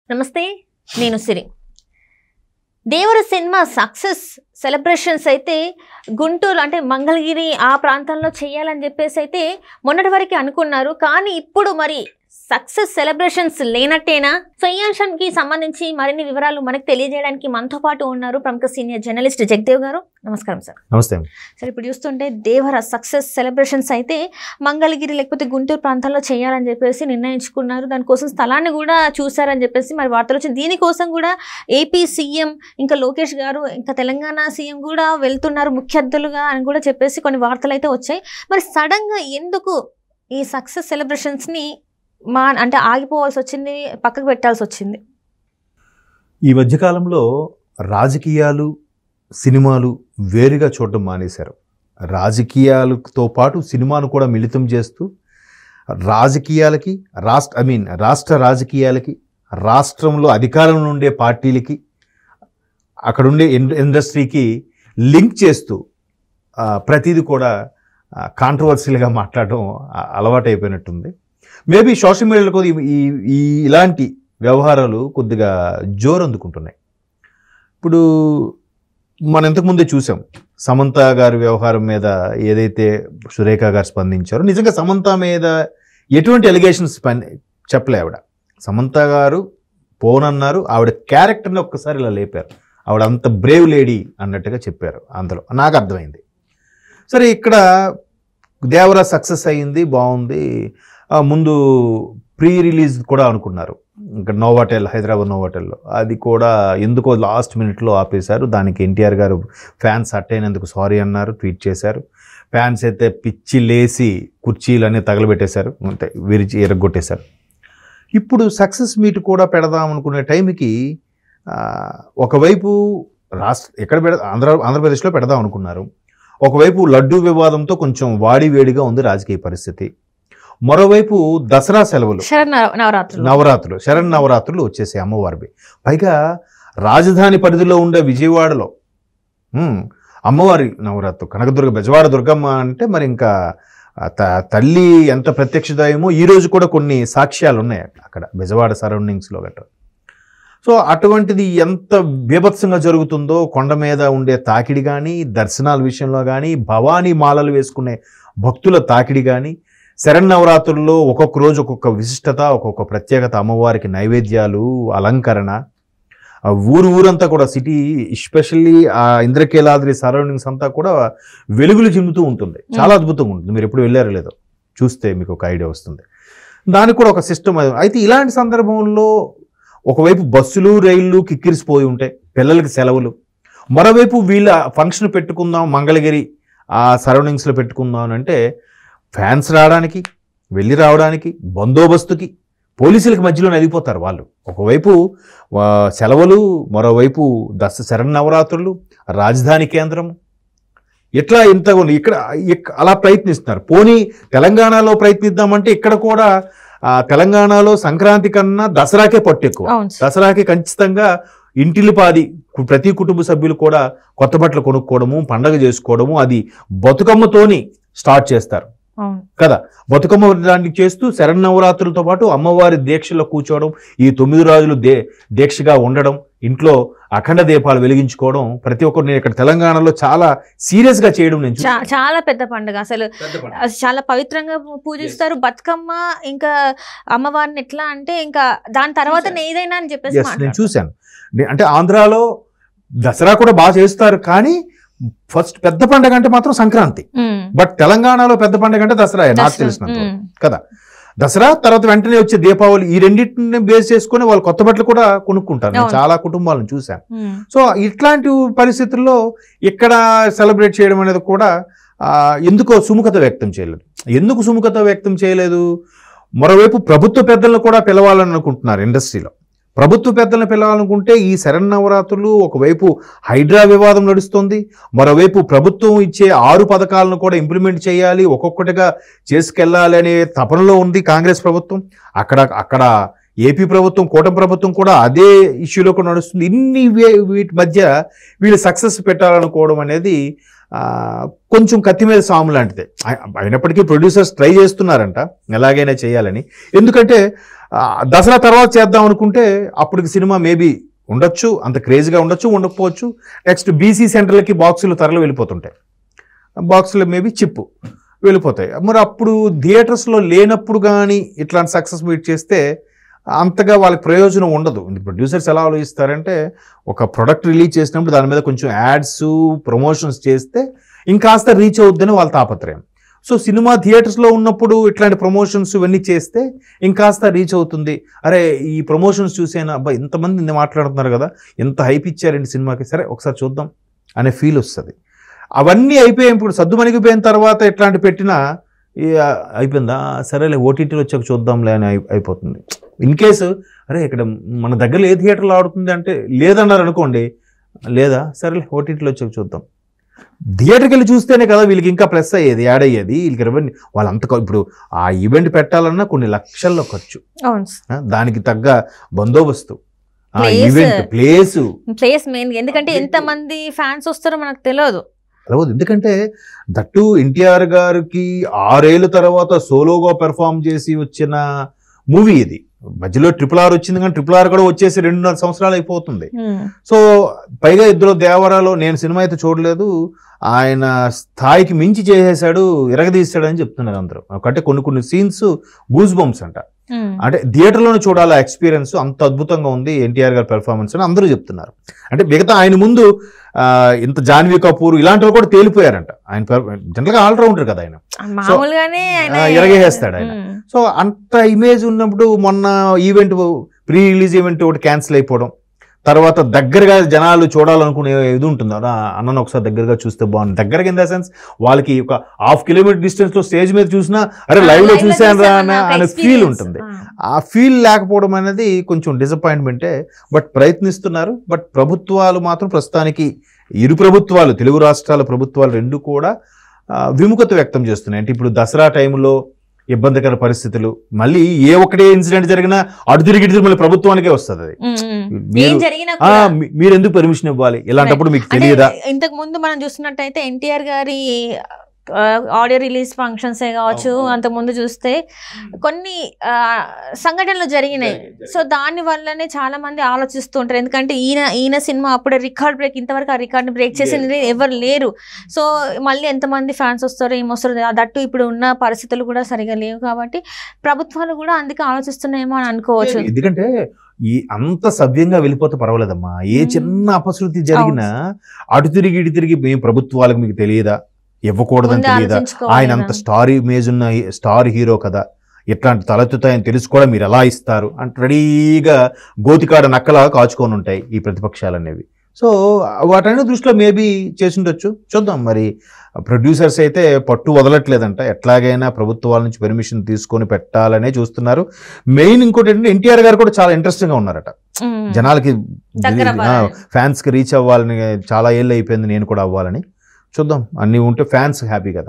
నమస్తే, నేను Siri. Devara cinema success celebrations అయితే గుంటూరు అంటే మంగళగిరి ఆ ప్రాంతంలో చేయాలని చెప్పేసి అయితే మొన్నటి వరకు అనుకున్నారు. కానీ ఇప్పుడు మరి సక్సెస్ సెలబ్రేషన్స్ లేనట్టేనా? సో ఈ అంశానికి సంబంధించి మరిన్ని వివరాలు మనకు తెలియజేయడానికి మనతో పాటు ఉన్నారు ప్రముఖ సీనియర్ జర్నలిస్ట్ జగదేవ్ గారు. నమస్కారం సార్. నమస్తే సార్. ఇప్పుడు చూస్తుంటే దేవర సక్సెస్ సెలబ్రేషన్స్ అయితే మంగళగిరి లేకపోతే గుంటూరు ప్రాంతాల్లో చేయాలని చెప్పేసి నిర్ణయించుకున్నారు. దానికోసం స్థలాన్ని కూడా చూసారని చెప్పేసి మరి వార్తలు వచ్చింది. దీనికోసం కూడా ఏపీ సీఎం ఇంకా లోకేష్ గారు ఇంకా తెలంగాణ సీఎం కూడా వెళ్తున్నారు ముఖ్య అతిథులుగా అని కూడా చెప్పేసి కొన్ని వార్తలు అయితే వచ్చాయి. మరి సడన్గా ఎందుకు ఈ సక్సెస్ సెలబ్రేషన్స్ని అంటే ఆగిపోవాల్సి వచ్చింది, పక్కకు పెట్టాల్సి వచ్చింది? ఈ మధ్యకాలంలో రాజకీయాలు సినిమాలు వేరుగా చూడడం మానేశారు. రాజకీయాలతో పాటు సినిమాను కూడా మిళితం చేస్తూ రాజకీయాలకి రాష్ట్ర రాజకీయాలకి, రాష్ట్రంలో అధికారంలో ఉండే పార్టీలకి, అక్కడుండే ఇండస్ట్రీకి లింక్ చేస్తూ ప్రతిదీ కూడా కాంట్రవర్సీలుగా మాట్లాడడం అలవాటైపోయినట్టుంది. మేబీ సోషల్ మీడియాలో కొద్ది ఇలాంటి వ్యవహారాలు కొద్దిగా జోరు అందుకుంటున్నాయి. ఇప్పుడు మనం ఇంతకుముందే చూసాం సమంత గారి వ్యవహారం మీద ఏదైతే సురేఖ గారు స్పందించారో, నిజంగా సమంత మీద ఎటువంటి ఎలిగేషన్స్ చెప్పలే ఆవిడ. సమంత గారు పోనన్నారు, ఆవిడ క్యారెక్టర్ని ఒక్కసారి ఇలా లేపారు. ఆవిడ అంత బ్రేవ్ లేడీ అన్నట్టుగా చెప్పారు. అందులో నాకు అర్థమైంది. సరే, ఇక్కడ దేవరా సక్సెస్ అయ్యింది, బాగుంది. ముందు ప్రీ రిలీజ్ కూడా అనుకున్నారు ఇక్కడ నోవాటెల్, హైదరాబాద్ నోవాటెల్లో. అది కూడా ఎందుకో లాస్ట్ మినిట్లో ఆపేశారు. దానికి ఎన్టీఆర్ గారు ఫ్యాన్స్ అట్టయినందుకు సారీ అన్నారు, ట్వీట్ చేశారు. ఫ్యాన్స్ అయితే పిచ్చి లేసి కుర్చీలన్నీ తగలబెట్టేశారు, అంతే విరిచి ఎరగొట్టేశారు. ఇప్పుడు సక్సెస్ మీట్ కూడా పెడదాం అనుకునే టైంకి ఒకవైపు ఆంధ్రప్రదేశ్లో పెడదాం అనుకున్నారు. ఒకవైపు లడ్డూ వివాదంతో కొంచెం వాడివేడిగా ఉంది రాజకీయ పరిస్థితి. మరోవైపు దసరా సెలవులు, శరన్నవరాత్రులు వచ్చేసాయి అమ్మవారివి. పైగా రాజధాని పరిధిలో ఉండే విజయవాడలో అమ్మవారి నవరాత్రు, కనకదుర్గ, బెజవాడ దుర్గమ్మ అంటే మరి ఇంకా తల్లి ఎంత ప్రత్యక్షదాయమో ఈరోజు కూడా కొన్ని సాక్ష్యాలు ఉన్నాయి అక్కడ బెజవాడ సరౌండింగ్స్లో గట్రా. సో అటువంటిది ఎంత బీభత్సంగా జరుగుతుందో, కొండ మీద ఉండే తాకిడి కానీ, దర్శనాల విషయంలో కానీ, భవానీ మాలలు వేసుకునే భక్తుల తాకిడి కానీ, శరన్నవరాత్రుల్లో ఒక్కొక్క రోజు ఒక్కొక్క విశిష్టత, ఒక్కొక్క ప్రత్యేకత, అమ్మవారికి నైవేద్యాలు, అలంకరణ, ఊరంతా కూడా సిటీ, ఎస్పెషల్లీ ఆ ఇంద్రకీలాద్రి సరౌండింగ్స్ అంతా కూడా వెలుగులు చిమ్ముతూ ఉంటుంది. చాలా అద్భుతంగా ఉంటుంది. మీరు ఎప్పుడు వెళ్ళారో లేదో చూస్తే మీకు ఒక ఐడియా వస్తుంది. దానికి కూడా ఒక సిస్టమ్. అయితే ఇలాంటి సందర్భంలో ఒకవైపు బస్సులు రైళ్లు కిక్కిరిసిపోయి ఉంటాయి, పిల్లలకి సెలవులు. మరోవైపు వీళ్ళ ఫంక్షన్ పెట్టుకుందాం మంగళగిరి ఆ సరౌండింగ్స్లో పెట్టుకుందాం అంటే ఫ్యాన్స్ రావడానికి, వెళ్ళి రావడానికి, బందోబస్తుకి, పోలీసులకి మధ్యలో నలిగిపోతారు వాళ్ళు. ఒకవైపు సెలవులు, మరోవైపు శరన్నవరాత్రులు, రాజధాని కేంద్రం, ఇట్లా ఇంత ఇక్కడ అలా ప్రయత్నిస్తున్నారు. పోనీ తెలంగాణలో ప్రయత్నిద్దామంటే ఇక్కడ కూడా తెలంగాణలో సంక్రాంతి కన్నా దసరాకే పట్టు ఎక్కువ. దసరాకి ఖచ్చితంగా ఇంటిల్లిపాది ప్రతి కుటుంబ సభ్యులు కూడా కొత్త బట్టలు కొనుక్కోవడము, పండగ చేసుకోవడము, అది బతుకమ్మతోని స్టార్ట్ చేస్తారు కదా. బతుకమ్మ దాన్ని చేస్తూ శరన్నవరాత్రులతో పాటు అమ్మవారి దీక్షలో కూర్చోవడం, ఈ 9 రోజులు దీక్షగా ఉండడం, ఇంట్లో అఖండ దీపాలు వెలిగించుకోవడం, ప్రతి ఒక్కరు నేను ఇక్కడ తెలంగాణలో చాలా సీరియస్ గా చేయడం నేను చాలా పెద్ద పండుగ. అసలు చాలా పవిత్రంగా పూజిస్తారు బతుకమ్మ. ఇంకా అమ్మవారిని ఎట్లా అంటే ఇంకా దాని తర్వాత ఏదైనా అని చెప్పేసి నేను చూశాను. అంటే ఆంధ్రాలో దసరా కూడా బాగా చేస్తారు, కానీ ఫస్ట్ పెద్ద పండుగ అంటే మాత్రం సంక్రాంతి. బట్ తెలంగాణలో పెద్ద పండుగ అంటే దసరా, నాకు తెలిసినంత కదా. దసరా తర్వాత వెంటనే వచ్చే దీపావళి, ఈ రెండింటిని బేస్ చేసుకుని వాళ్ళు కొత్త బట్టలు కూడా కొనుక్కుంటారు. నేను చాలా కుటుంబాలను చూశాను. సో ఇట్లాంటి పరిస్థితుల్లో ఇక్కడ సెలబ్రేట్ చేయడం అనేది కూడా ఎందుకో సుముఖత వ్యక్తం చేయలేదు. ఎందుకు సుముఖత వ్యక్తం చేయలేదు? మరోవైపు ప్రభుత్వ పెద్దలను కూడా పిలవాలని అనుకుంటున్నారు ఇండస్ట్రీలో. ప్రభుత్వ పెద్దలను పిలవాలనుకుంటే ఈ శరన్నవరాత్రులు, ఒకవైపు హైడ్రా వివాదం నడుస్తుంది, మరోవైపు ప్రభుత్వం ఇచ్చే 6 పథకాలను కూడా ఇంప్లిమెంట్ చేయాలి, ఒక్కొక్కటిగా చేసుకెళ్ళాలి అనే తపనలో ఉంది కాంగ్రెస్ ప్రభుత్వం. అక్కడ ఏపీ ప్రభుత్వం, కూటమి ప్రభుత్వం కూడా అదే ఇష్యూలో కూడా నడుస్తుంది. వీటి మధ్య వీళ్ళు సక్సెస్ పెట్టాలనుకోవడం అనేది కొంచెం కత్తి మీద సాము లాంటిదే. అయినప్పటికీ ప్రొడ్యూసర్స్ ట్రై చేస్తున్నారంట ఎలాగైనా చేయాలని. ఎందుకంటే దసరా తర్వాత చేద్దాం అనుకుంటే అప్పటికి సినిమా మేబీ ఉండొచ్చు, అంత క్రేజీగా ఉండొచ్చు, ఉండకపోవచ్చు. నెక్స్ట్ బీసీ సెంటర్లకి బాక్సులు తరలి వెళ్ళిపోతుంటాయి, బాక్సులు మేబీ చిప్పు వెళ్ళిపోతాయి. మరి అప్పుడు థియేటర్స్లో లేనప్పుడు కానీ ఇట్లాంటి సక్సెస్ మీట్ చేస్తే అంతగా వాళ్ళకి ప్రయోజనం ఉండదు. ప్రొడ్యూసర్స్ ఎలా ఆలోచిస్తారంటే ఒక ప్రొడక్ట్ రిలీజ్ చేసినప్పుడు దాని మీద కొంచెం యాడ్స్ ప్రమోషన్స్ చేస్తే ఇంకాస్త రీచ్ అవుద్దని వాళ్ళ తాపత్రయం. సో సినిమా థియేటర్స్లో ఉన్నప్పుడు ఇట్లాంటి ప్రమోషన్స్ ఇవన్నీ చేస్తే ఇంకాస్త రీచ్ అవుతుంది. అరే ఈ ప్రమోషన్స్ చూసేనా అబ్బా ఇంతమంది మాట్లాడుతున్నారు కదా, ఎంత హైప్ ఇచ్చారండి సినిమాకి, సరే ఒకసారి చూద్దాం అనే ఫీల్ వస్తుంది. అవన్నీ అయిపోయాయి. ఇప్పుడు సద్దుమణిగిపోయిన తర్వాత ఇట్లాంటి పెట్టినా అయిపోయిందా, సరేలే ఓటీటీలో వచ్చాక చూద్దాంలే అని అయిపోతుంది. ఇన్ కేసు అరే ఇక్కడ మన దగ్గర ఏ థియేటర్లో ఆడుతుంది అంటే లేదన్నారు అనుకోండి, లేదా సరేలే ఓటీటీలో వచ్చాక చూద్దాం. థియేటర్కి వెళ్ళి చూస్తేనే కదా వీళ్ళకి ఇంకా ప్లస్ అయ్యేది, యాడ్ అయ్యేది. వీళ్ళకి రెవెన్యూ వాళ్ళంత ఇప్పుడు ఆ ఈవెంట్ పెట్టాలన్నా కొన్ని లక్షల్లో ఖర్చు, దానికి తగ్గ బందోబస్తు, ఈవెంట్ ప్లేస్ మెయిన్. ఎందుకంటే ఎంతమంది ఫ్యాన్స్ వస్తారో మనకు తెలియదు. ఎందుకంటే దట్టు ఎన్టీఆర్ గారికి 6 ఏళ్ళ తర్వాత సోలోగా పెర్ఫామ్ చేసి వచ్చిన మూవీ ఇది. మధ్యలో RRR వచ్చింది కానీ RRR కూడా వచ్చేసి 2.5 సంవత్సరాలు అయిపోతుంది. సో పైగా ఇద్దరు దేవరాలో నేను సినిమా అయితే చూడలేదు, ఆయన స్థాయికి మించి చేసేసాడు, ఇరగదీశాడని చెప్తున్నారు అందరూ. అంటే కొన్ని సీన్స్ గూస్ బంప్స్ అంట, అంటే థియేటర్లోనే చూడాలి ఎక్స్పీరియన్స్, అంత అద్భుతంగా ఉంది ఎన్టీఆర్ గారి పెర్ఫార్మెన్స్ అని అందరూ చెప్తున్నారు. అంటే మిగతా ఆయన ముందు ఇంత జాన్వీ కపూర్ ఇలాంటి వాళ్ళు కూడా తేలిపోయారంట. ఆయన జనరల్గా ఆల్రౌండర్ కదా ఆయన, ఇరగేస్తాడు ఆయన. సో అంత ఇమేజ్ ఉన్నప్పుడు మొన్న ఈవెంట్ ప్రీ రిలీజ్ ఈవెంట్ ఒకటి క్యాన్సిల్ అయిపోవడం, తర్వాత దగ్గరగా జనాలు చూడాలనుకునే ఇది ఉంటుంది, అన్నను ఒకసారి దగ్గరగా చూస్తే బాగుంది. దగ్గరగా ఇన్ ద సెన్స్ వాళ్ళకి ఒక 1/2 కిలోమీటర్ డిస్టెన్స్ లో స్టేజ్ మీద చూసినా అరే లైవ్ లో చూసాను రా అనే ఫీల్ ఉంటుంది. ఆ ఫీల్ లేకపోవడం అనేది కొంచెం డిసప్పాయింట్మెంటే. బట్ ప్రయత్నిస్తున్నారు. బట్ ప్రభుత్వాలు మాత్రం ప్రస్తుతానికి ఇరు ప్రభుత్వాలు, తెలుగు రాష్ట్రాల ప్రభుత్వాలు రెండు కూడా విముఖత వ్యక్తం చేస్తున్నాయి. అంటే ఇప్పుడు దసరా టైంలో ఇబ్బందికర పరిస్థితులు, మళ్ళీ ఏ ఒక్కటే ఇన్సిడెంట్ జరిగినా అటు తిరిగి మళ్ళీ ప్రభుత్వానికే వస్తుంది. అది మీరు ఎందుకు పర్మిషన్ ఇవ్వాలి ఇలాంటప్పుడు, మీకు తెలియదా? ఇంతకు ముందు మనం చూస్తున్నట్టయితే ఎన్టీఆర్ గారి ఆడియో రిలీజ్ ఫంక్షన్స్ కావచ్చు, అంతకుముందు చూస్తే కొన్ని సంఘటనలు జరిగినాయి. సో దాని వల్లనే చాలా మంది ఆలోచిస్తూ ఉంటారు. ఎందుకంటే ఈయన సినిమా అప్పుడే రికార్డ్ బ్రేక్, ఇంతవరకు ఆ రికార్డ్ బ్రేక్ చేసింది ఎవరు లేరు. సో మళ్ళీ ఎంతమంది ఫ్యాన్స్ వస్తారో ఏమొస్తారో, దట్టు ఇప్పుడు ఉన్న పరిస్థితులు కూడా సరిగా లేవు కాబట్టి ప్రభుత్వాలు కూడా అందుకే ఆలోచిస్తున్నాయేమో అని అనుకోవచ్చు. ఎందుకంటే అంత సవ్యంగా వెళ్ళిపోతే పర్వాలేదమ్మా, ఏ చిన్న అపశృతి జరిగినా అటు తిరిగి ఇటు తిరిగి మేము ప్రభుత్వాలకు మీకు తెలియదా, ఇవ్వకూడదని తెలియదా, ఆయన అంత స్టార్ ఇమేజ్ ఉన్న స్టార్ హీరో కదా, ఎట్లాంటి తలెత్తుతాయని తెలుసు కూడా మీరు ఎలా ఇస్తారు అంటే రెడీగా గోతికాడ నక్కలా కాచుకొని ఉంటాయి ఈ ప్రతిపక్షాలు అనేవి. సో వాటన్ని దృష్టిలో మేబీ చేసుండొచ్చు, చూద్దాం. మరి ప్రొడ్యూసర్స్ అయితే పట్టు వదలట్లేదంట, ఎట్లాగైనా ప్రభుత్వాల నుంచి పర్మిషన్ తీసుకొని పెట్టాలనే చూస్తున్నారు. మెయిన్ ఇంకోటి ఏంటంటే ఎన్టీఆర్ గారు కూడా చాలా ఇంట్రెస్టింగ్ గా ఉన్నారట, జనాలకి ఫ్యాన్స్ కి రీచ్ అవ్వాలని, చాలా ఏళ్ళు అయిపోయింది నేను కూడా అవ్వాలని. చూద్దాం, అన్నీ ఉంటే ఫ్యాన్స్ హ్యాపీ కదా.